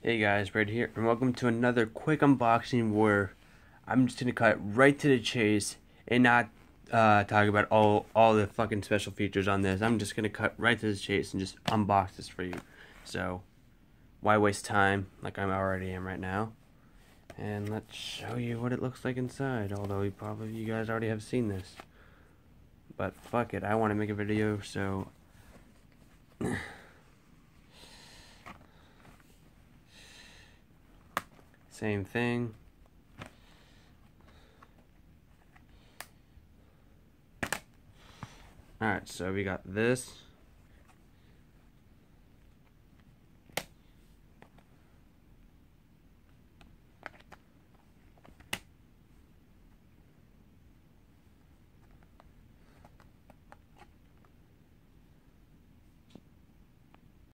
Hey guys, right here, and welcome to another quick unboxing where I'm just gonna cut right to the chase and not talk about all the fucking special features on this. I'm just gonna cut right to the chase and just unbox this for you. So why waste time like I already am right now? And let's show you what it looks like inside. Although you guys already have seen this, but fuck it, I want to make a video, so. Same thing. Alright, so we got this.